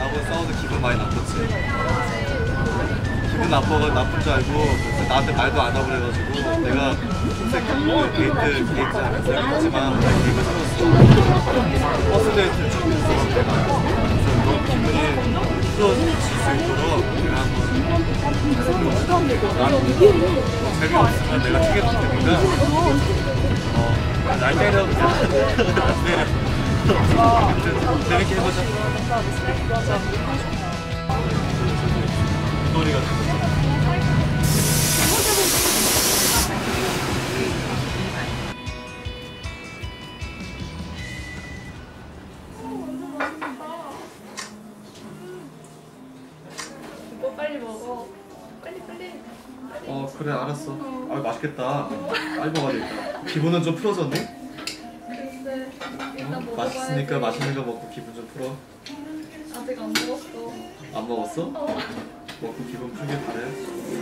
나하고 싸워서 기분 많이 나빴지. 기분 나쁜 줄 알고 나한테 말도 안 하고 그래가지고 내가 데이트 하지만 데이트 끊었어. 버스 데이트를 준비했어. 내가 그래서 너 기분이 풀어질 수 있도록 내가 한번 재미없으면 내가 책임질 테니까 날 때려 그냥 때려. 재밌게 해보자. 놀이가 오빠 빨리 먹어. 빨리. 그래 알았어. 아 맛있겠다. 빨리 먹어야겠다. 기분은 좀 풀어졌니? 글쎄 일단 먹어봐야지. 맛있으니까 맛있는 거 먹고 기분 좀 풀어. 아직 안 먹었어. 안 먹었어? 먹고 기분 풀길 바래.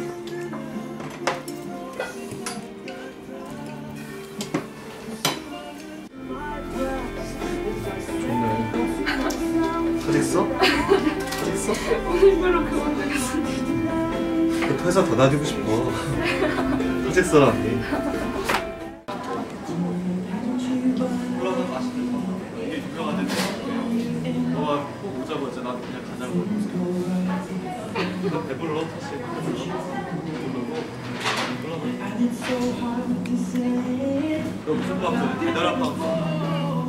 좋네. 다 됐어? 다 됐어? 오늘부로 그만 되겠어. 회사 더 다니고 싶어. 사직서라 언니. 콜라는 맛있는 거. 이게 유명한데 너가 꼭 오자고 했지. 나도 그냥 가자고 했어. 너 배불러? 사실 배불르고 너 무슨 빵? 달달한 빵.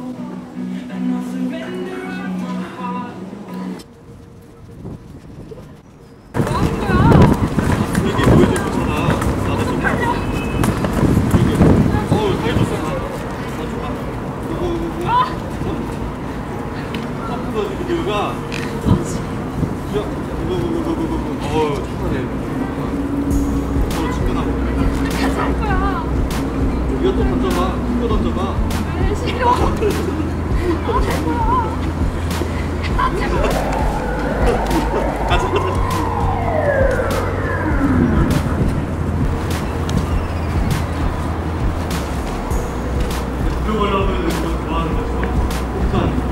이것도 던져봐. 이거 던져봐. 왜 싫어? 가자. 이거 보려면 이거 좋아하는 거죠? 일단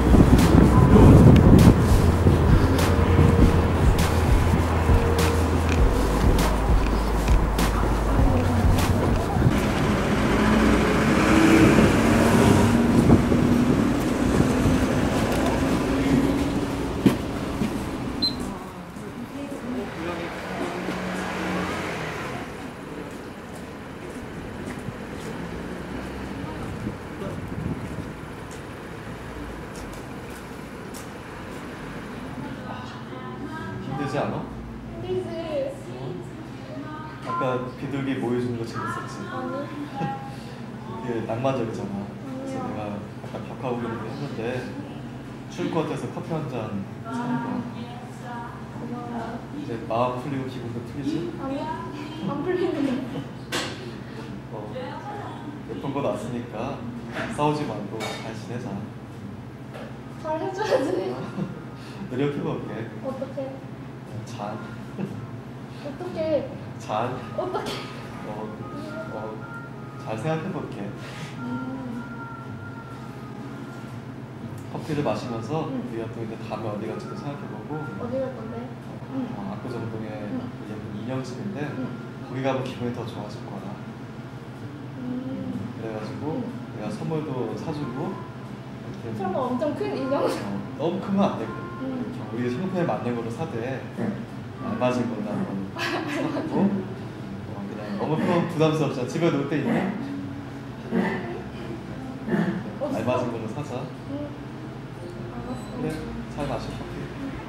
힘들지 않아? 힘들지. 아까 비둘기 모여주는 거 재밌었지? 아니. 되게 낭만적이잖아. 그래서 내가 아까 벽하고 그렇게 했는데 추울 것 같아서 커피 한 잔 사는 거야. 고마워. 이제 마음 풀리고 기분도 풀리지? 아니야. 안 풀리는데. 예쁜 거 났으니까 싸우지 말고 잘 지내자. 잘 해줘야지. 노력해볼게. 어떡해. 잔. 어떡해. 잔. 어떡해. 잘 생각해볼게. 커피를 마시면서 우리가 또 이제 다음에 어디 갈지도 생각해보고. 어디 갈 건데? 압구정동에 예쁜 인형집인데 거기 가면 기분이 더 좋아질 거야. 그래가지고 내가 선물도 사주고 이렇게 설마 엄청 큰 인형? 너무 크면 안 되고 우리 상품에 맞는 걸로 사되 안 맞은 걸로 한번 사고 그냥 너무 부담스럽잖아. 집에 놓을 때 있냐? 알맞은 걸로 사자. 그래, 잘 마셔 커피.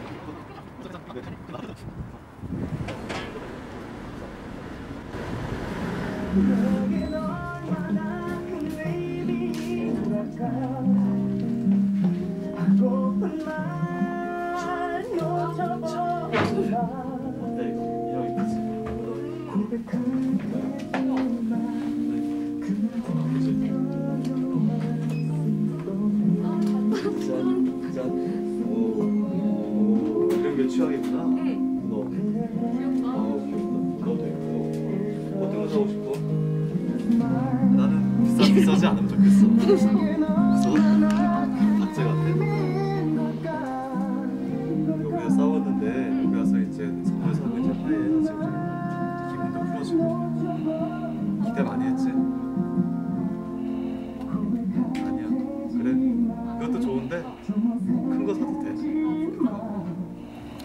이런 게 취향이구나. 너. 귀엽다. 너도 있고. 어떤 거 사고 싶어? 나는 비싸지 않으면 좋겠어. 무서워? 박제 같아? 여기에서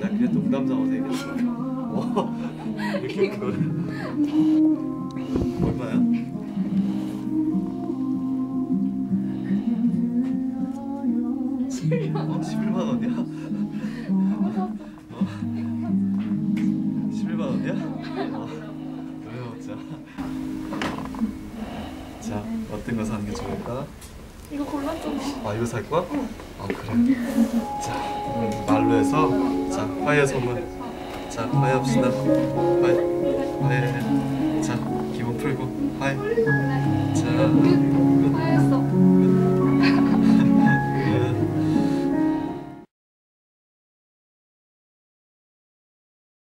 나 그냥 농담 삼아서 얘기했어. 이렇게 그걸 얼마야? 11만 원이야? 11만 원이야? 그래 먹자. 자, 어떤 거 사는 게 좋을까? 이거 골랐잖아. 아, 이거 살 거야? 아, 그래. 자, 말로 해서 자, 화해 소문. 자, 화해합시다. 화해.